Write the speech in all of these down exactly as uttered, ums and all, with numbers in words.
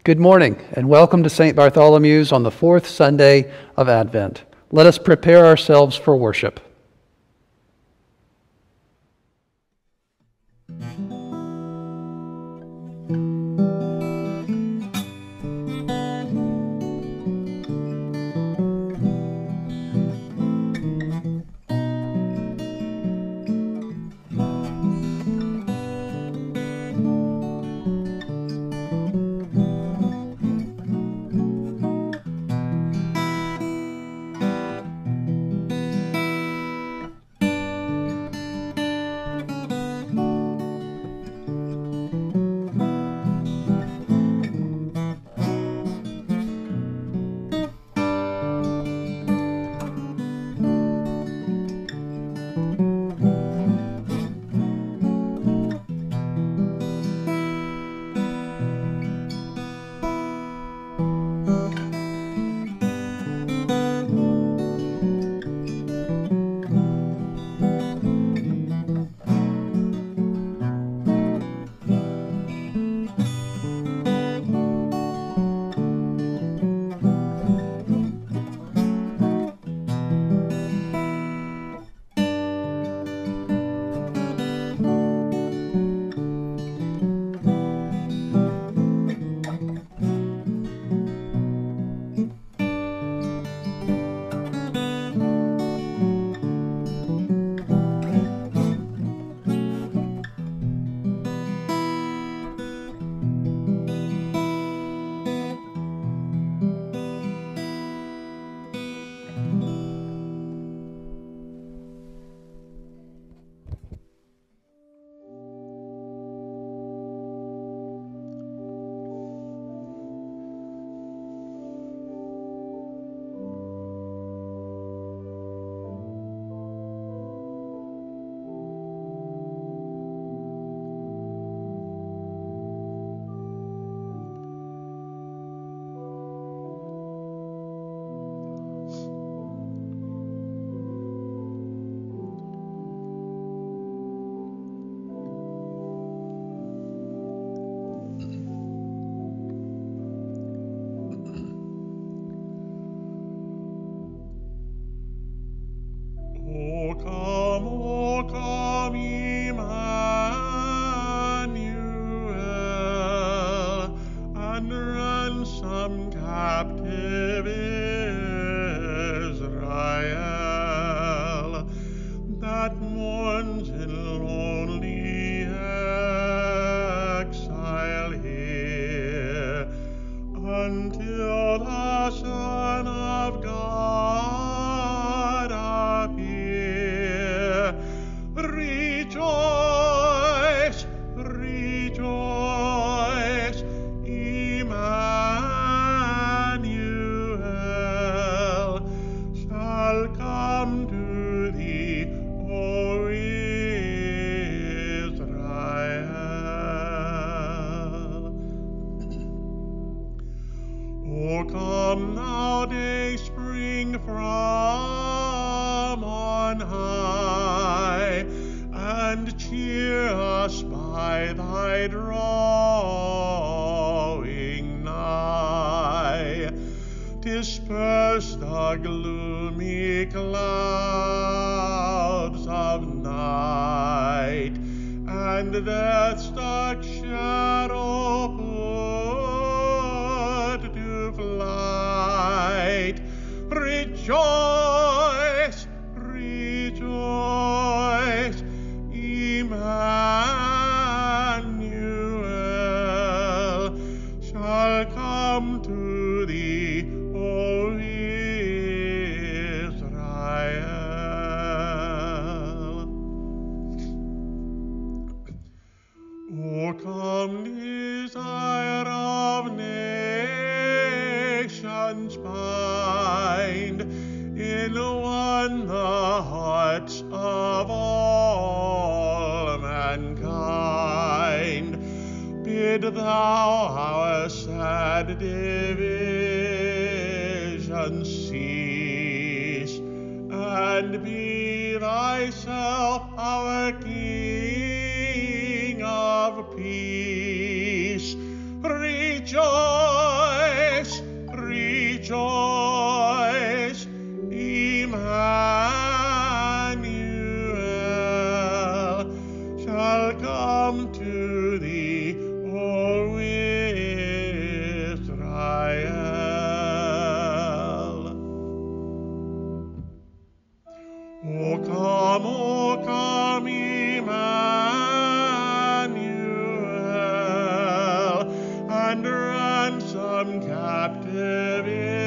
Good morning, and welcome to Saint Bartholomew's on the fourth Sunday of Advent. Let us prepare ourselves for worship. Disperse the gloomy clouds of night, and death's dark shadow put to flight. Rejoice, rejoice, Emmanuel shall come to thee, O Israel. O come, desire of nations, bind in one the hearts of all mankind. Bid thou our sad division cease, and be thyself our King of peace. Rejoice! O come, O come, Emmanuel, and ransom captive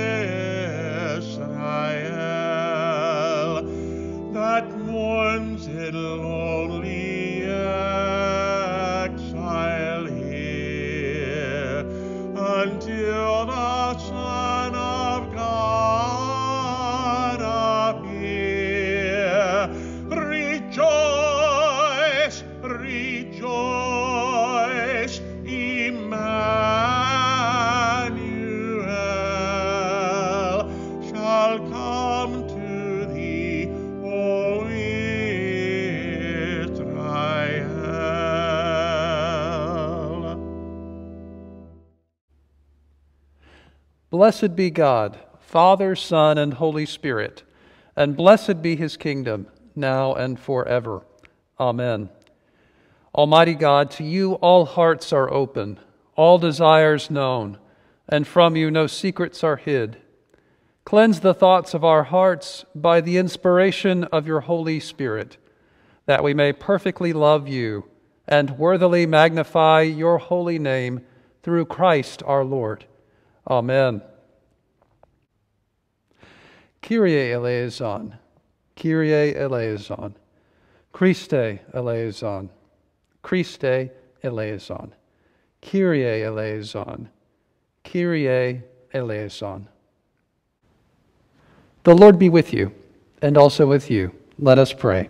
Israel, that mourns in lonely exile here, until the Son of God appear. Rejoice, rejoice, Emmanuel shall come to thee, O Israel. Blessed be God, Father, Son, and Holy Spirit, and blessed be his kingdom, now and forever. Amen. Almighty God, to you all hearts are open, all desires known, and from you no secrets are hid. Cleanse the thoughts of our hearts by the inspiration of your Holy Spirit, that we may perfectly love you and worthily magnify your holy name through Christ our Lord. Amen. Kyrie eleison, Kyrie eleison, Christe eleison, Christe eleison, Kyrie eleison, Kyrie eleison. The Lord be with you, and also with you. Let us pray.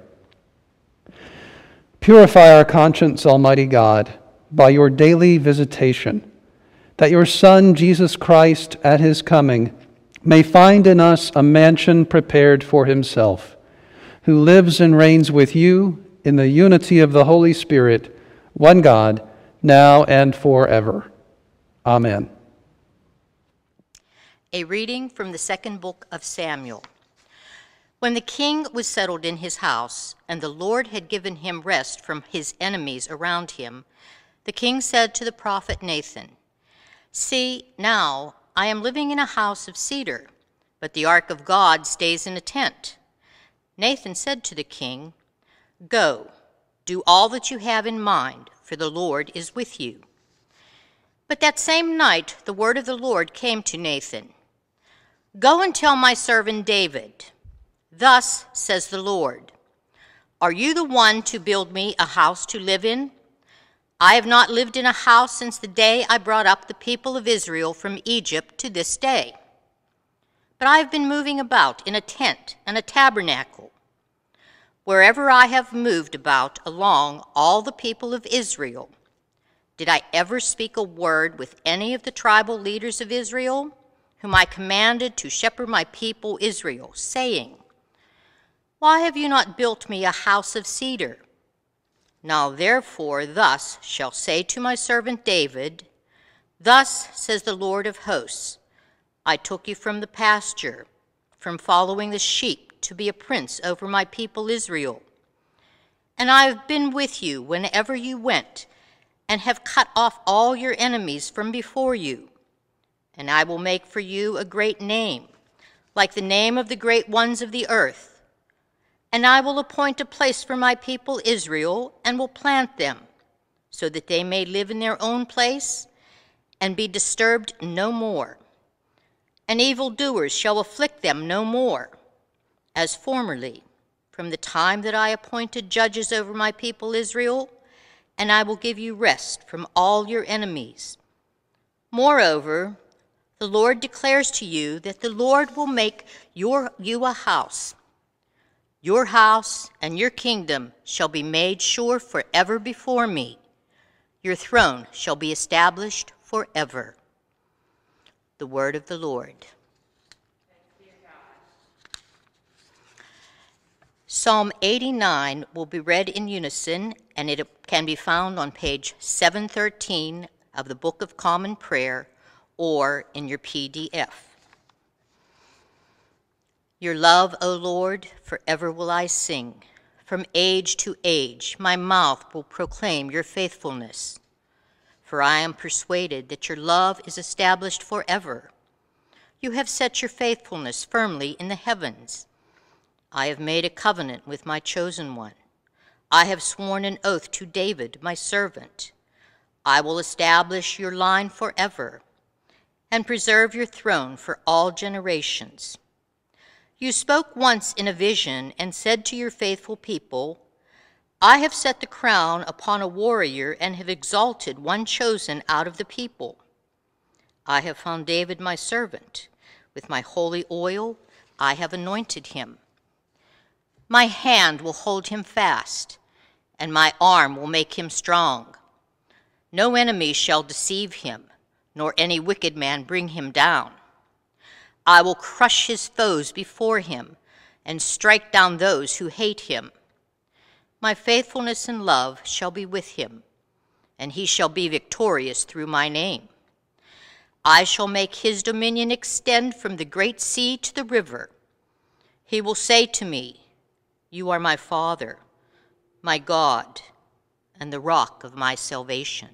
Purify our conscience, Almighty God, by your daily visitation, that your Son, Jesus Christ, at his coming, may find in us a mansion prepared for himself, who lives and reigns with you in the unity of the Holy Spirit, one God, now and forever. Amen. A reading from the second book of Samuel. When the king was settled in his house, and the Lord had given him rest from his enemies around him, the king said to the prophet Nathan, "See, now I am living in a house of cedar, but the ark of God stays in a tent." Nathan said to the king, "Go, do all that you have in mind, for the Lord is with you." But that same night the word of the Lord came to Nathan, "Go and tell my servant David, thus says the Lord, are you the one to build me a house to live in? I have not lived in a house since the day I brought up the people of Israel from Egypt to this day. But I have been moving about in a tent and a tabernacle. Wherever I have moved about along all the people of Israel, did I ever speak a word with any of the tribal leaders of Israel, whom I commanded to shepherd my people Israel, saying, why have you not built me a house of cedar? Now therefore thus shall say to my servant David, thus says the Lord of hosts, I took you from the pasture, from following the sheep, to be a prince over my people Israel. And I have been with you whenever you went, and have cut off all your enemies from before you. And I will make for you a great name, like the name of the great ones of the earth. And I will appoint a place for my people Israel, and will plant them, so that they may live in their own place, and be disturbed no more. And evildoers shall afflict them no more, as formerly, from the time that I appointed judges over my people Israel, and I will give you rest from all your enemies. Moreover, the Lord declares to you that the Lord will make your, you a house. Your house and your kingdom shall be made sure forever before me. Your throne shall be established forever. The word of the Lord. Psalm eighty-nine will be read in unison, and it can be found on page seven thirteen of the Book of Common Prayer or in your P D F. Your love, O Lord, forever will I sing. From age to age, my mouth will proclaim your faithfulness. For I am persuaded that your love is established forever. You have set your faithfulness firmly in the heavens. I have made a covenant with my chosen one. I have sworn an oath to David, my servant. I will establish your line forever and preserve your throne for all generations. You spoke once in a vision and said to your faithful people, I have set the crown upon a warrior and have exalted one chosen out of the people. I have found David my servant. With my holy oil I have anointed him. My hand will hold him fast, and my arm will make him strong. No enemy shall deceive him, nor any wicked man bring him down. I will crush his foes before him and strike down those who hate him. My faithfulness and love shall be with him, and he shall be victorious through my name. I shall make his dominion extend from the great sea to the river. He will say to me, You are my Father, my God, and the rock of my salvation.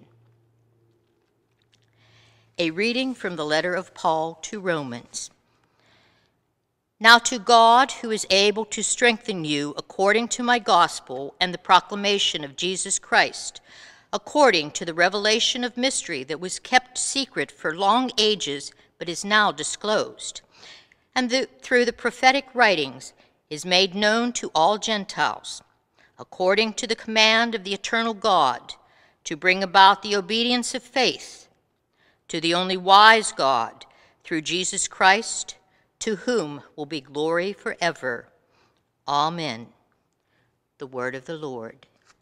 A reading from the letter of Paul to Romans. Now to God, who is able to strengthen you according to my gospel and the proclamation of Jesus Christ, according to the revelation of mystery that was kept secret for long ages but is now disclosed, and the, through the prophetic writings is made known to all Gentiles, according to the command of the eternal God, to bring about the obedience of faith to the only wise God, through Jesus Christ, to whom will be glory forever. Amen. The word of the Lord.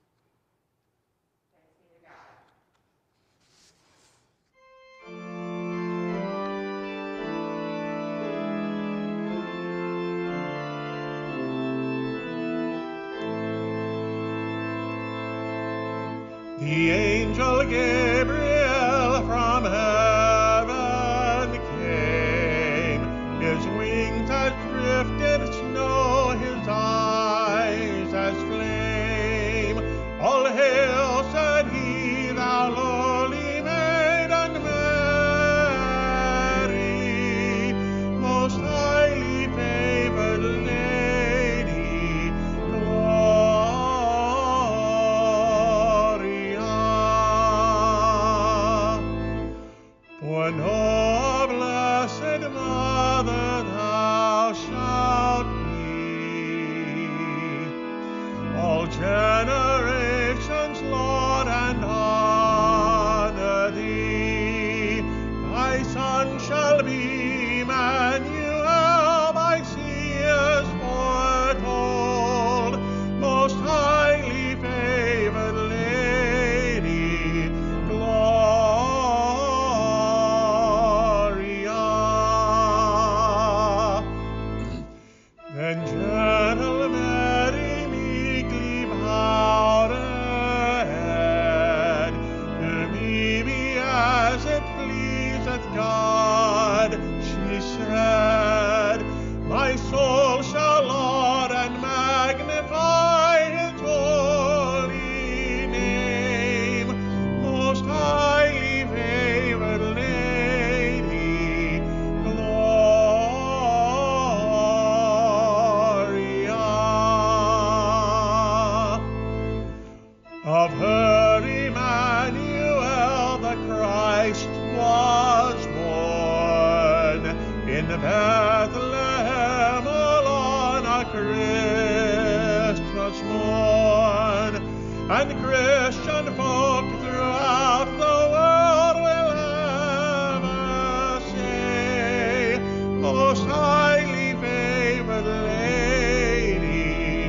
The angel Gabriel from heaven came. His wings as drifted snow, his eyes as flame. All hail, said he, thou lowly maiden Mary, most highly favored lady, For no blessed mother thou shalt be, all generations laud and honor thee. Thy son shall be Emmanuel, by seers foretold, most highly favored lady, Then gentle Mary meekly bowed her head. To me be as it pleaseth God, she said. My soul shall laud and magnify his holy name, most highly favored lady, Of her Emmanuel the Christ was born, in Bethlehem on a Christmas morn, and Christian folk throughout the world will ever say, most highly favored lady,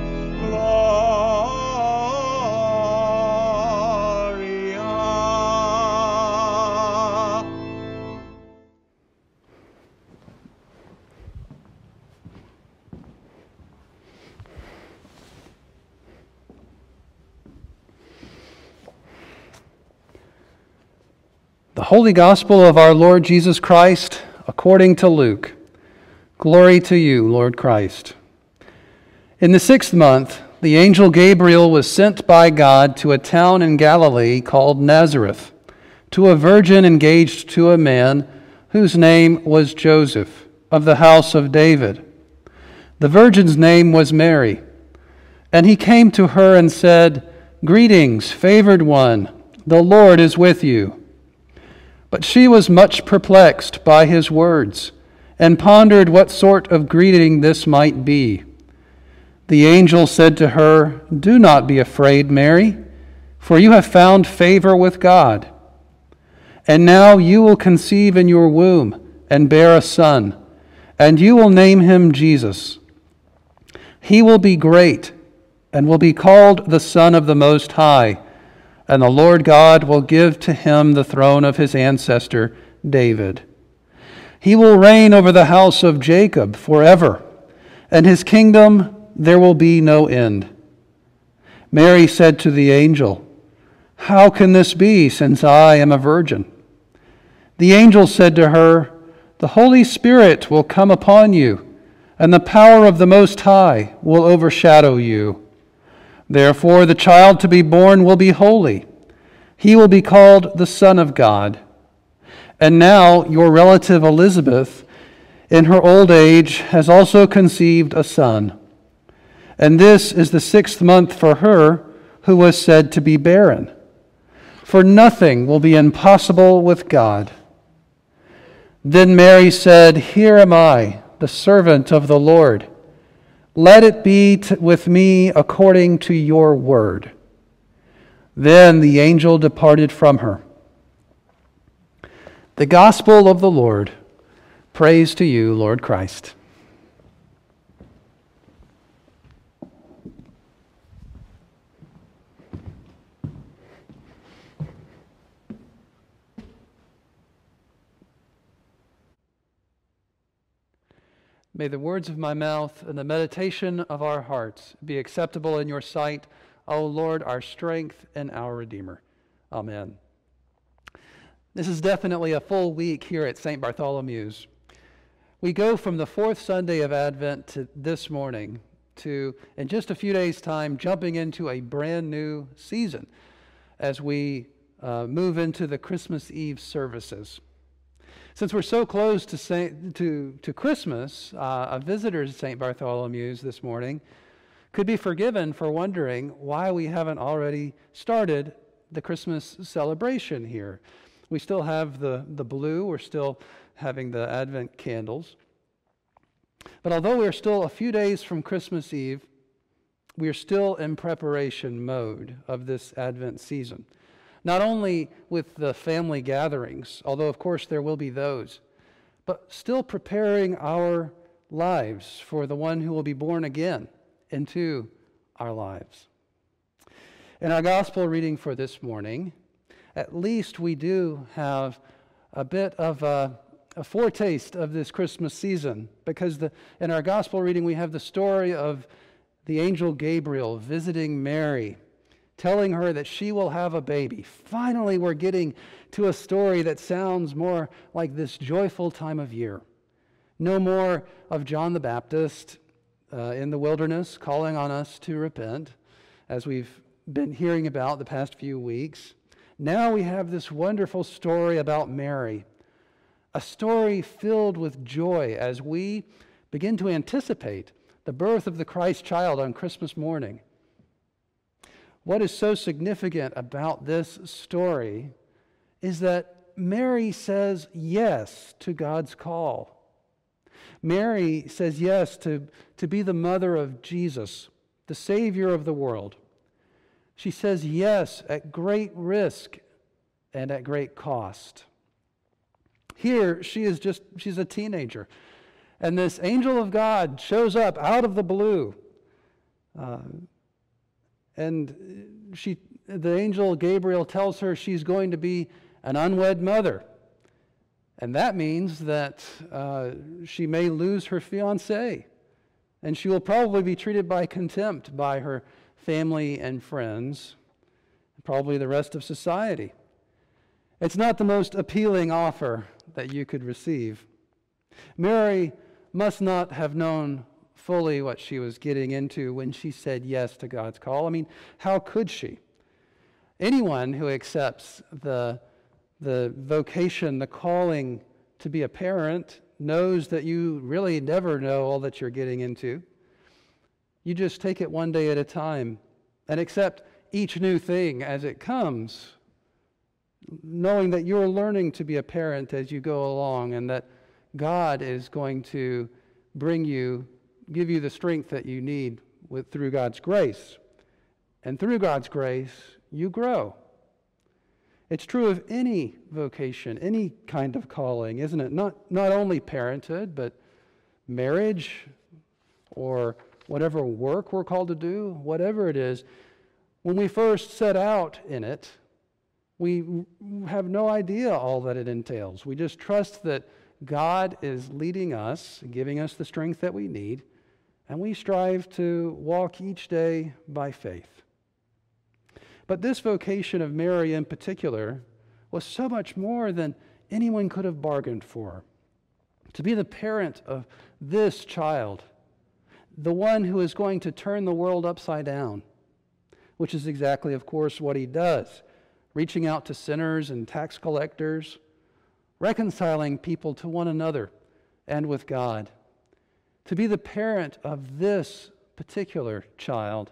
The Holy Gospel of our Lord Jesus Christ, according to Luke. Glory to you, Lord Christ. In the sixth month, the angel Gabriel was sent by God to a town in Galilee called Nazareth, to a virgin engaged to a man whose name was Joseph, of the house of David. The virgin's name was Mary. And he came to her and said, "Greetings, favored one, the Lord is with you." But she was much perplexed by his words, and pondered what sort of greeting this might be. The angel said to her, "Do not be afraid, Mary, for you have found favor with God. And now you will conceive in your womb and bear a son, and you will name him Jesus. He will be great and will be called the Son of the Most High, and the Lord God will give to him the throne of his ancestor David. He will reign over the house of Jacob forever, and his kingdom there will be no end." Mary said to the angel, "How can this be, since I am a virgin?" The angel said to her, "The Holy Spirit will come upon you, and the power of the Most High will overshadow you. Therefore the child to be born will be holy. He will be called the Son of God. And now your relative Elizabeth, in her old age, has also conceived a son. And this is the sixth month for her who was said to be barren. For nothing will be impossible with God." Then Mary said, "Here am I, the servant of the Lord. Let it be t- with me according to your word." Then the angel departed from her. The Gospel of the Lord. Praise to you, Lord Christ. May the words of my mouth and the meditation of our hearts be acceptable in your sight, O Lord, our strength and our Redeemer. Amen. This is definitely a full week here at Saint Bartholomew's. We go from the fourth Sunday of Advent to this morning to, in just a few days' time, jumping into a brand new season as we uh, move into the Christmas Eve services. Since we're so close to Saint, to, to Christmas, uh, a visitor to Saint Bartholomew's this morning could be forgiven for wondering why we haven't already started the Christmas celebration here. We still have the, the blue, we're still having the Advent candles. But although we're still a few days from Christmas Eve, we are still in preparation mode of this Advent season. Not only with the family gatherings, although of course there will be those, but still preparing our lives for the one who will be born again into our lives. In our gospel reading for this morning, at least we do have a bit of a, a foretaste of this Christmas season, because the, in our gospel reading we have the story of the angel Gabriel visiting Mary, telling her that she will have a baby. Finally, we're getting to a story that sounds more like this joyful time of year. No more of John the Baptist uh, in the wilderness calling on us to repent, as we've been hearing about the past few weeks. Now we have this wonderful story about Mary, a story filled with joy as we begin to anticipate the birth of the Christ child on Christmas morning. What is so significant about this story is that Mary says yes to God's call. Mary says yes to, to be the mother of Jesus, the Savior of the world. She says yes at great risk and at great cost. Here, she is just, she's a teenager. And this angel of God shows up out of the blue. Uh, And she, the angel Gabriel tells her she's going to be an unwed mother. And that means that uh, she may lose her fiancé. And she will probably be treated by contempt by her family and friends, and probably the rest of society. It's not the most appealing offer that you could receive. Mary must not have known fully what she was getting into when she said yes to God's call. I mean, how could she? Anyone who accepts the, the vocation, the calling to be a parent, knows that you really never know all that you're getting into. You just take it one day at a time and accept each new thing as it comes, knowing that you're learning to be a parent as you go along, and that God is going to bring you, give you the strength that you need with, through God's grace. And through God's grace, you grow. It's true of any vocation, any kind of calling, isn't it? Not, not only parenthood, but marriage or whatever work we're called to do, whatever it is. When we first set out in it, we have no idea all that it entails. We just trust that God is leading us, giving us the strength that we need, and we strive to walk each day by faith. But this vocation of Mary in particular was so much more than anyone could have bargained for. To be the parent of this child, the one who is going to turn the world upside down, which is exactly, of course, what he does, reaching out to sinners and tax collectors, reconciling people to one another and with God. To be the parent of this particular child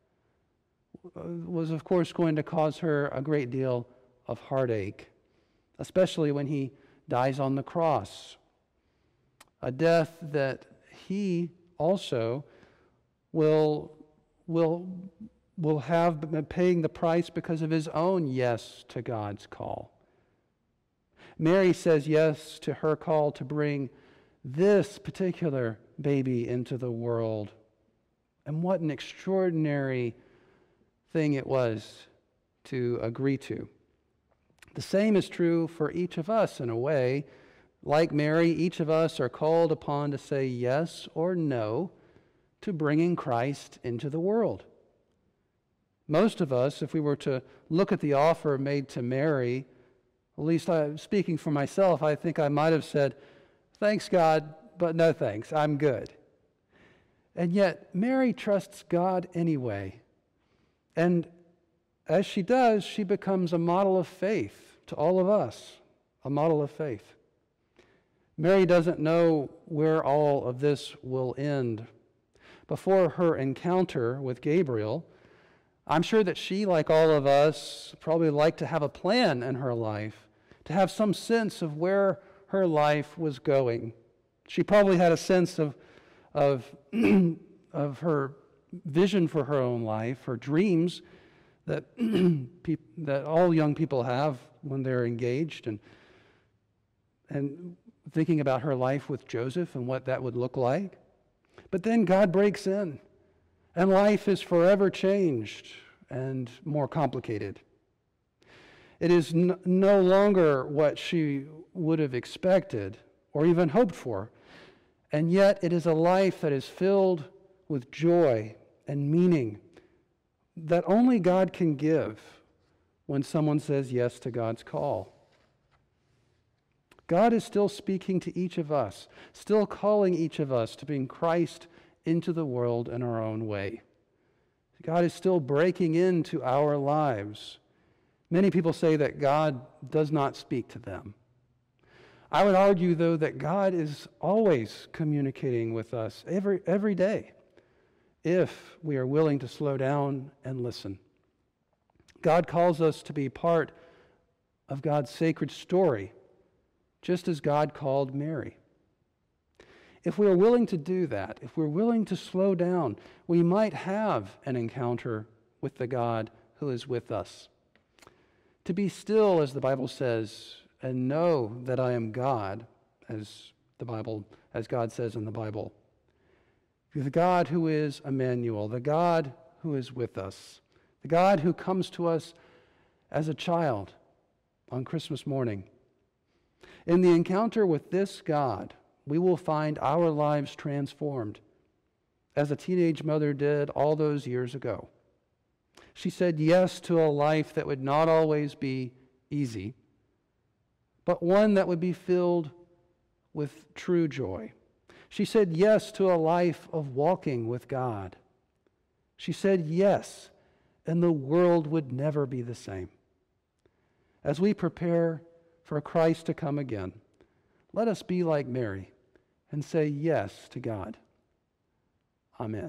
was, of course, going to cause her a great deal of heartache, especially when he dies on the cross, a death that he also will, will, will have been paying the price because of his own yes to God's call. Mary says yes to her call to bring this particular baby into the world. And what an extraordinary thing it was to agree to. The same is true for each of us in a way. Like Mary, each of us are called upon to say yes or no to bringing Christ into the world. Most of us, if we were to look at the offer made to Mary, at least I, speaking for myself, I think I might have said, "Thanks, God, but no thanks, I'm good." And yet, Mary trusts God anyway. And as she does, she becomes a model of faith to all of us, a model of faith. Mary doesn't know where all of this will end. Before her encounter with Gabriel, I'm sure that she, like all of us, probably liked to have a plan in her life, to have some sense of where her life was going. She probably had a sense of, of, of her vision for her own life, her dreams that, that all young people have when they're engaged, and, and thinking about her life with Joseph and what that would look like. But then God breaks in, and life is forever changed and more complicated. It is n- no longer what she would have expected or even hoped for, and yet it is a life that is filled with joy and meaning that only God can give when someone says yes to God's call. God is still speaking to each of us, still calling each of us to bring Christ into the world in our own way. God is still breaking into our lives. Many people say that God does not speak to them. I would argue, though, that God is always communicating with us every, every day if we are willing to slow down and listen. God calls us to be part of God's sacred story, just as God called Mary. If we are willing to do that, if we're willing to slow down, we might have an encounter with the God who is with us. To be still, as the Bible says, and know that I am God, as the Bible, as God says in the Bible. The God who is Emmanuel, the God who is with us, the God who comes to us as a child on Christmas morning. In the encounter with this God, we will find our lives transformed, as a teenage mother did all those years ago. She said yes to a life that would not always be easy, but one that would be filled with true joy. She said yes to a life of walking with God. She said yes, and the world would never be the same. As we prepare for Christ to come again, let us be like Mary and say yes to God. Amen.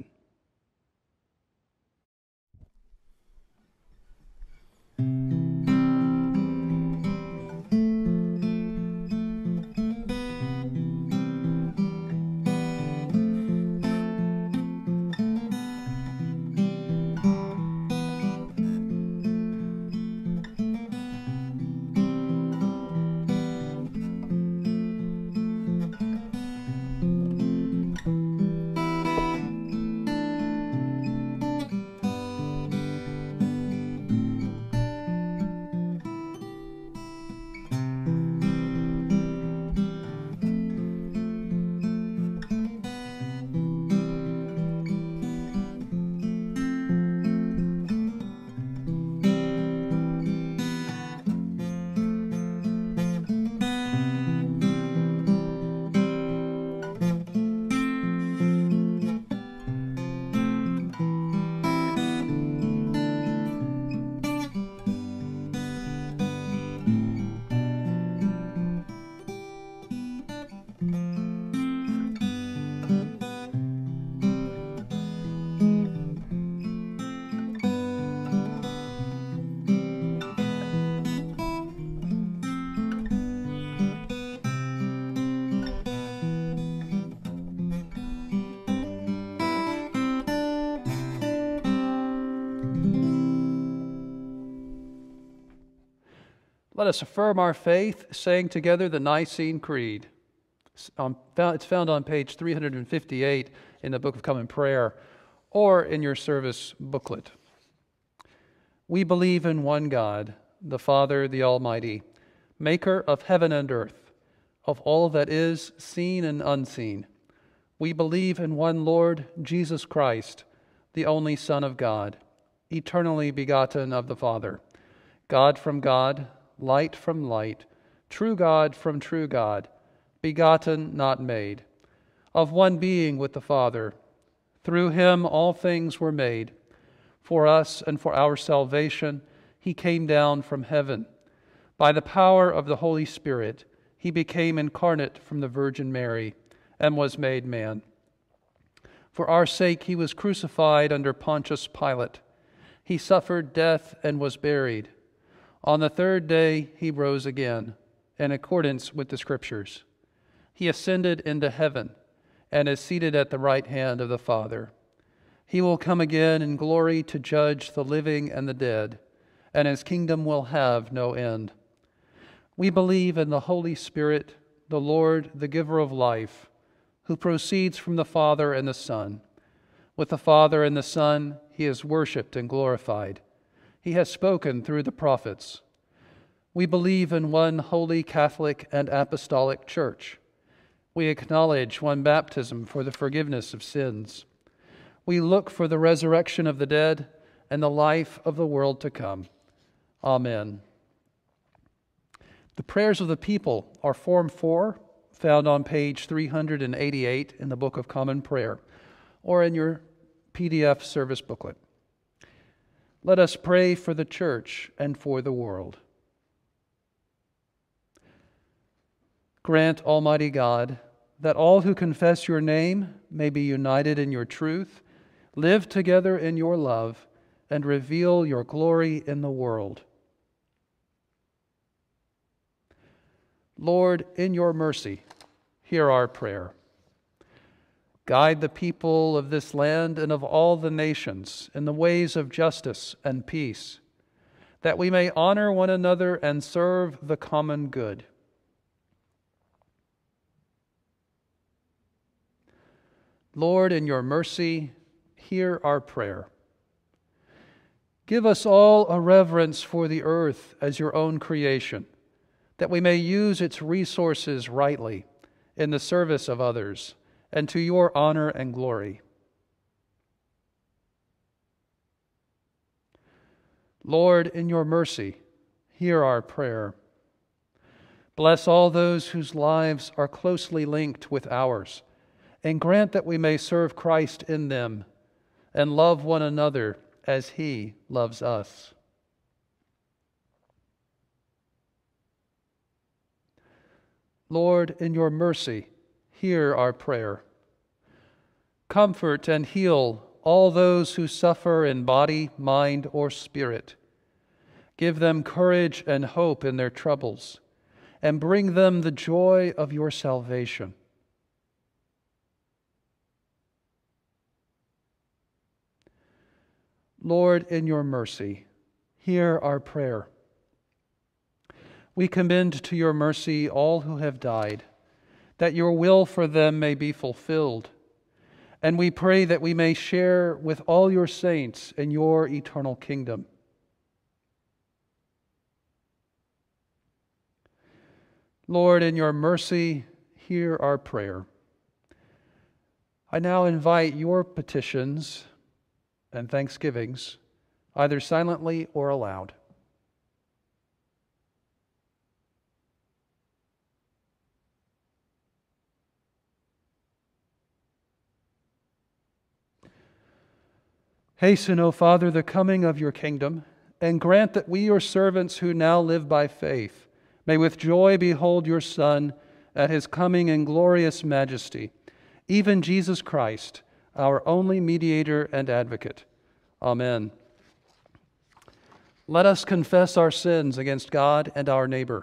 Let us affirm our faith, saying together the Nicene Creed. It's found on page three hundred fifty-eight in the Book of Common Prayer, or in your service booklet. We believe in one God, the Father, the Almighty, maker of heaven and earth, of all that is seen and unseen. We believe in one Lord, Jesus Christ, the only Son of God, eternally begotten of the Father, God from God, light from light, true God from true God, begotten, not made, of one being with the Father. Through him all things were made. For us and for our salvation, he came down from heaven. By the power of the Holy Spirit, he became incarnate from the Virgin Mary and was made man. For our sake he was crucified under Pontius Pilate. He suffered death and was buried. On the third day he rose again, in accordance with the Scriptures. He ascended into heaven and is seated at the right hand of the Father. He will come again in glory to judge the living and the dead, and his kingdom will have no end. We believe in the Holy Spirit, the Lord, the giver of life, who proceeds from the Father and the Son. With the Father and the Son he is worshipped and glorified. He has spoken through the prophets. We believe in one holy Catholic and apostolic church. We acknowledge one baptism for the forgiveness of sins. We look for the resurrection of the dead and the life of the world to come. Amen. The prayers of the people are Form four, found on page three hundred eighty-eight in the Book of Common Prayer, or in your P D F service booklet. Let us pray for the church and for the world. Grant, Almighty God, that all who confess your name may be united in your truth, live together in your love, and reveal your glory in the world. Lord, in your mercy, hear our prayer. Guide the people of this land and of all the nations in the ways of justice and peace, that we may honor one another and serve the common good. Lord, in your mercy, hear our prayer. Give us all a reverence for the earth as your own creation, that we may use its resources rightly in the service of others and to your honor and glory. Lord, in your mercy, hear our prayer. Bless all those whose lives are closely linked with ours, and grant that we may serve Christ in them and love one another as he loves us. Lord, in your mercy, hear our prayer. Comfort and heal all those who suffer in body, mind, or spirit. Give them courage and hope in their troubles, and bring them the joy of your salvation. Lord, in your mercy, hear our prayer. We commend to your mercy all who have died, that your will for them may be fulfilled. And we pray that we may share with all your saints in your eternal kingdom. Lord, in your mercy, hear our prayer. I now invite your petitions and thanksgivings, either silently or aloud. Hasten, O Father, the coming of your kingdom, and grant that we, your servants who now live by faith, may with joy behold your Son at his coming in glorious majesty, even Jesus Christ, our only mediator and advocate. Amen. Let us confess our sins against God and our neighbor.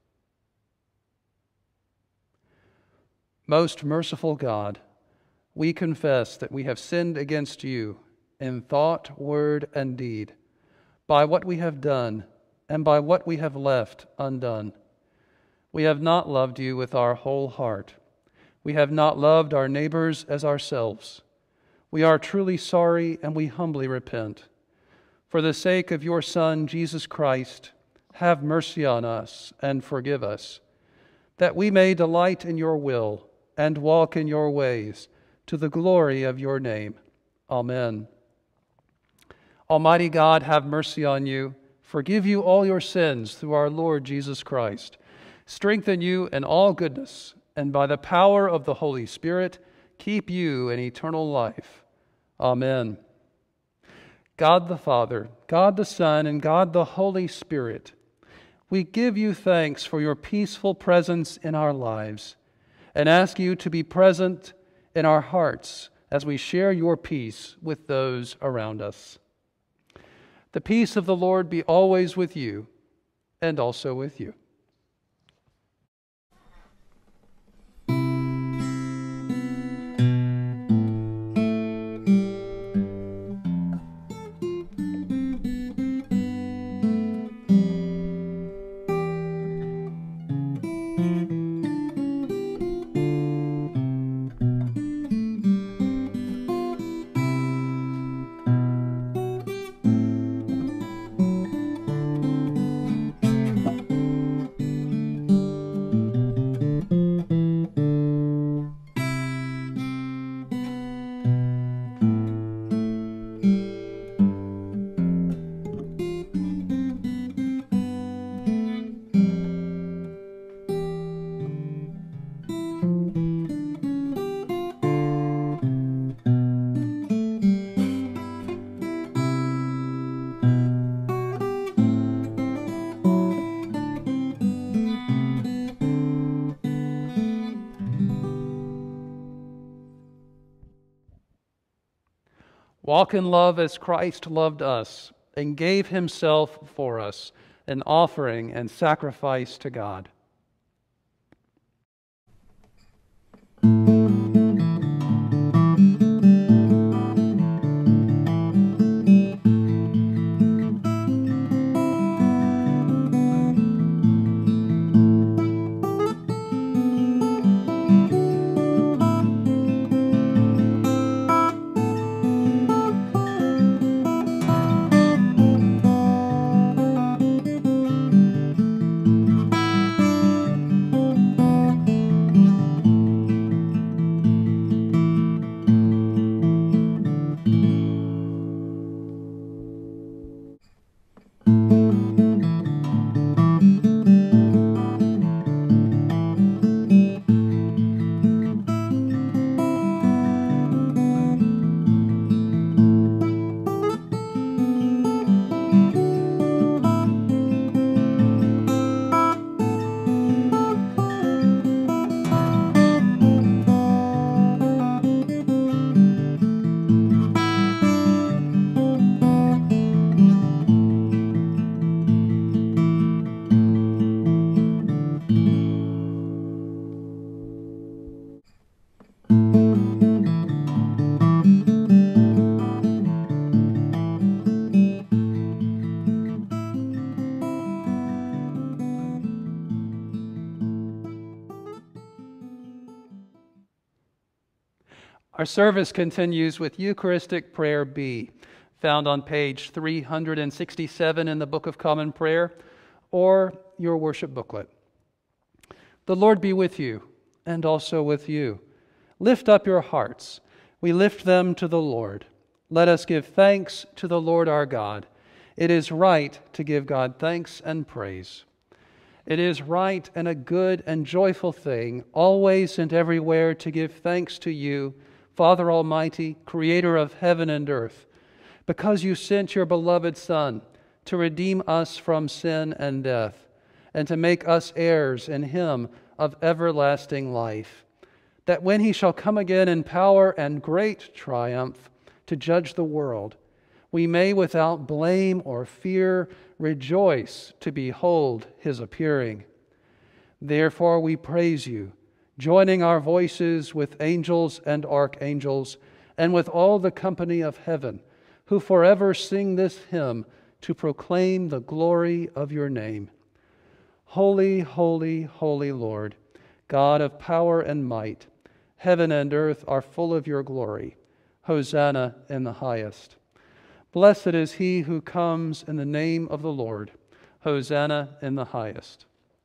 Most merciful God, we confess that we have sinned against you in thought, word, and deed, by what we have done and by what we have left undone. We have not loved you with our whole heart. We have not loved our neighbors as ourselves. We are truly sorry, and we humbly repent. For the sake of your Son, Jesus Christ, have mercy on us and forgive us, that we may delight in your will and walk in your ways, to the glory of your name. Amen. Almighty God, have mercy on you, forgive you all your sins through our Lord Jesus Christ, strengthen you in all goodness, and by the power of the Holy Spirit, keep you in eternal life. Amen. God the Father, God the Son, and God the Holy Spirit, we give you thanks for your peaceful presence in our lives, and ask you to be present in our hearts as we share your peace with those around us. The peace of the Lord be always with you, and also with you. Walk in love as Christ loved us and gave himself for us, an offering and sacrifice to God. Our service continues with Eucharistic Prayer B, found on page three hundred sixty-seven in the Book of Common Prayer, or your worship booklet. The Lord be with you, and also with you. Lift up your hearts. We lift them to the Lord. Let us give thanks to the Lord our God. It is right to give God thanks and praise. It is right and a good and joyful thing, always and everywhere, to give thanks to you, Father Almighty, Creator of heaven and earth, because you sent your beloved Son to redeem us from sin and death, and to make us heirs in him of everlasting life, that when he shall come again in power and great triumph to judge the world, we may without blame or fear rejoice to behold his appearing. Therefore we praise you, joining our voices with angels and archangels, and with all the company of heaven, who forever sing this hymn to proclaim the glory of your name. Holy, holy, holy Lord, God of power and might, heaven and earth are full of your glory. Hosanna in the highest. Blessed is he who comes in the name of the Lord. Hosanna in the highest.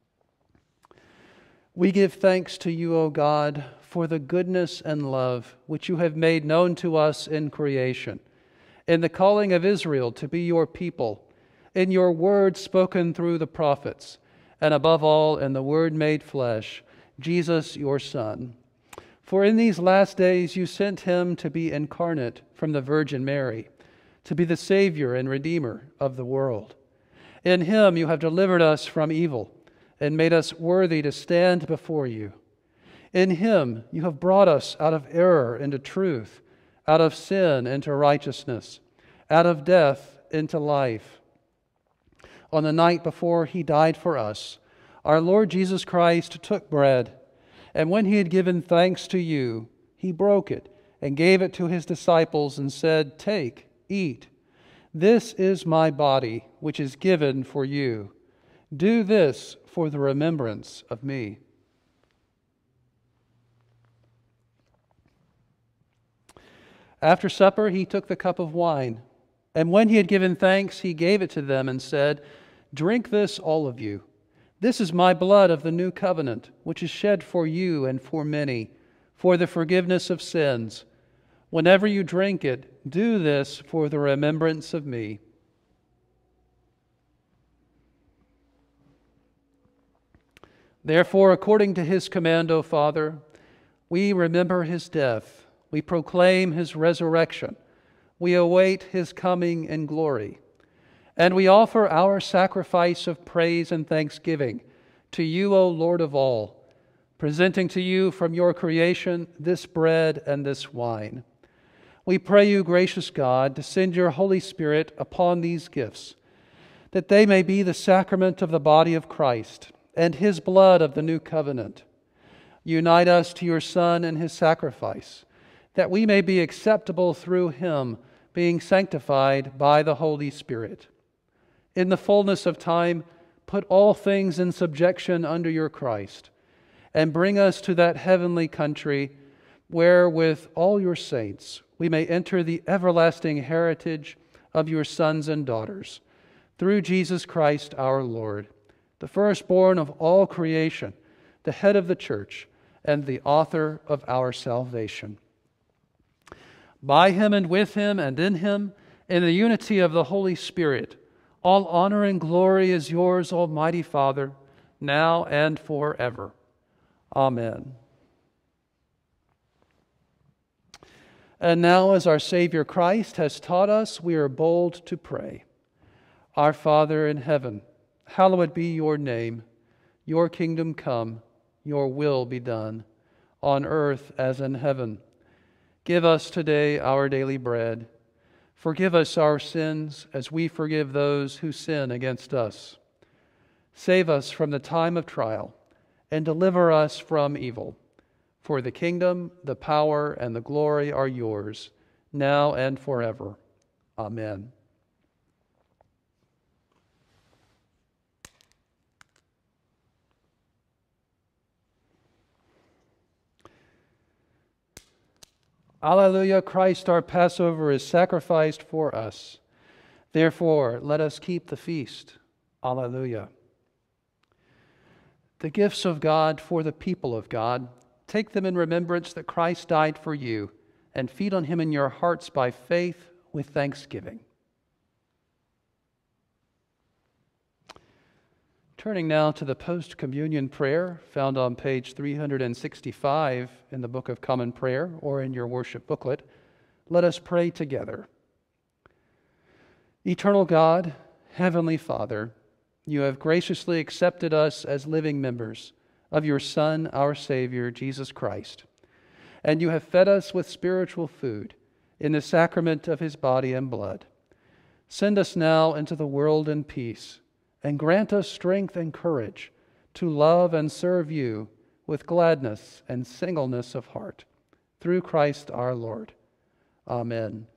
We give thanks to you, O God, for the goodness and love which you have made known to us in creation, in the calling of Israel to be your people, in your word spoken through the prophets, and above all in the Word made flesh, Jesus your Son. For in these last days you sent him to be incarnate from the Virgin Mary, to be the Savior and Redeemer of the world. In him you have delivered us from evil and made us worthy to stand before you. In him you have brought us out of error into truth, out of sin into righteousness, out of death into life. On the night before he died for us, our Lord Jesus Christ took bread, and when he had given thanks to you, he broke it and gave it to his disciples and said, "Take, eat. This is my body, which is given for you. Do this for the remembrance of me." After supper, he took the cup of wine, and when he had given thanks, he gave it to them and said, "Drink this, all of you. This is my blood of the new covenant, which is shed for you and for many, for the forgiveness of sins. Whenever you drink it, do this for the remembrance of me." Therefore, according to his command, O Father, we remember his death, we proclaim his resurrection, we await his coming in glory, and we offer our sacrifice of praise and thanksgiving to you, O Lord of all, presenting to you from your creation this bread and this wine. We pray you, gracious God, to send your Holy Spirit upon these gifts, that they may be the sacrament of the body of Christ and his blood of the new covenant. Unite us to your Son and his sacrifice, that we may be acceptable through him, being sanctified by the Holy Spirit. In the fullness of time, put all things in subjection under your Christ, and bring us to that heavenly country where, with all your saints, we may enter the everlasting heritage of your sons and daughters, through Jesus Christ our Lord, the firstborn of all creation, the head of the church, and the author of our salvation. By him and with him and in him, in the unity of the Holy Spirit, all honor and glory is yours, Almighty Father, now and forever. Amen. And now, as our Savior Christ has taught us, we are bold to pray. Our Father in heaven, hallowed be your name. Your kingdom come, your will be done, on earth as in heaven. Give us today our daily bread. Forgive us our sins as we forgive those who sin against us. Save us from the time of trial and deliver us from evil. For the kingdom, the power, and the glory are yours, now and forever. Amen. Alleluia, Christ our Passover is sacrificed for us. Therefore, let us keep the feast. Alleluia. The gifts of God for the people of God, take them in remembrance that Christ died for you, and feed on him in your hearts by faith with thanksgiving. Turning now to the post-communion prayer found on page three hundred sixty-five in the Book of Common Prayer or in your worship booklet, let us pray together. Eternal God, Heavenly Father, you have graciously accepted us as living members of your Son, our Savior, Jesus Christ, and you have fed us with spiritual food in the sacrament of his body and blood. Send us now into the world in peace, and grant us strength and courage to love and serve you with gladness and singleness of heart. Through Christ our Lord. Amen.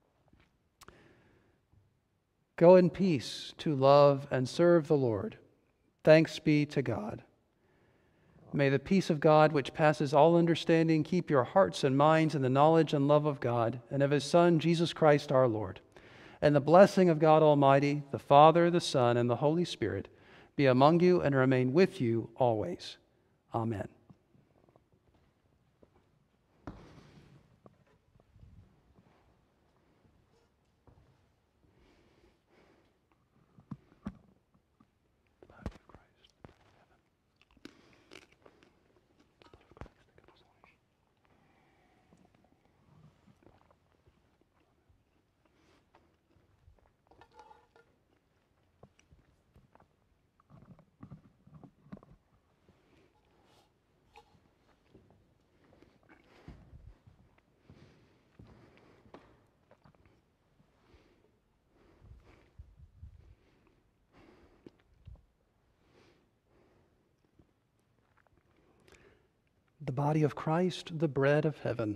Go in peace to love and serve the Lord. Thanks be to God. May the peace of God, which passes all understanding, keep your hearts and minds in the knowledge and love of God and of his Son, Jesus Christ our Lord. And the blessing of God Almighty, the Father, the Son, and the Holy Spirit be among you and remain with you always. Amen. The body of Christ, the bread of heaven.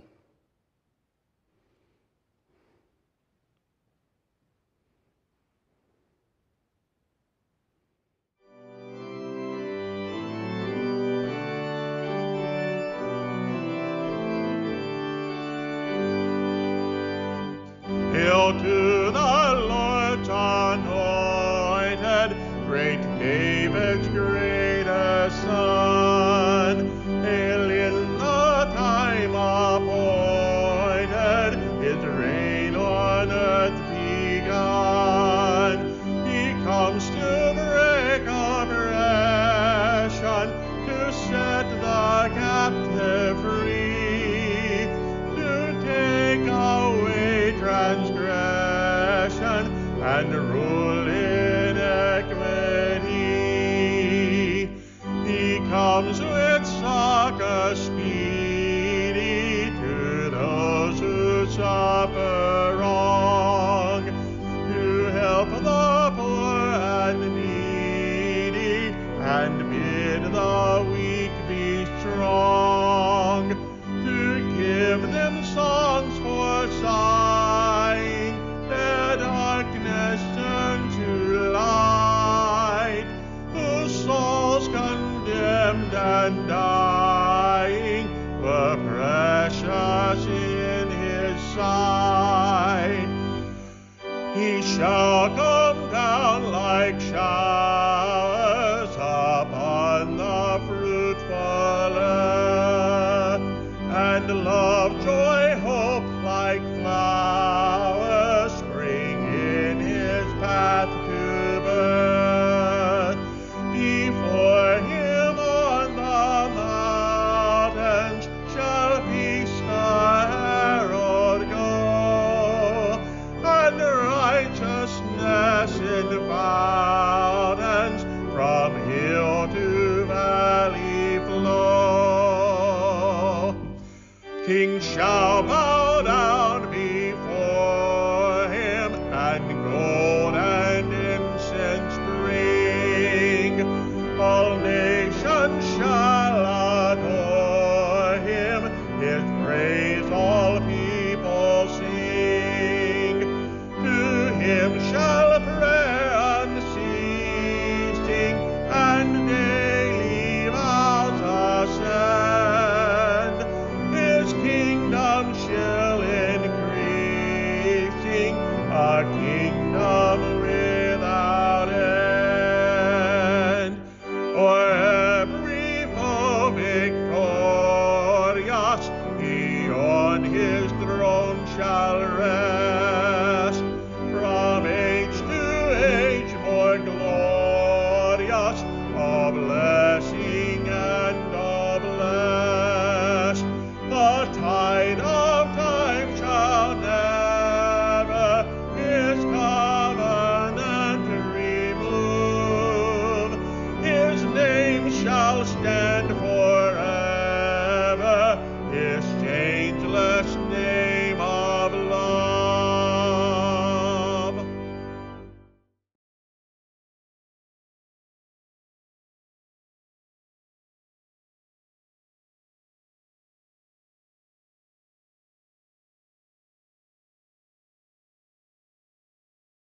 Hail to the Lord's anointed, great David's greatest son. Hail in the time appointed, his reign on earth begun. He comes to break oppression, to set the captive free, to take away transgression and rule in equity. He comes with succor speedy to those who suffer wrong, to help the poor and needy, and bid the weak be strong, to give them songs for sighing, their darkness turn to light, whose souls condemned and dying were precious in his sight. He shall come down like showers upon the fruitful earth, and love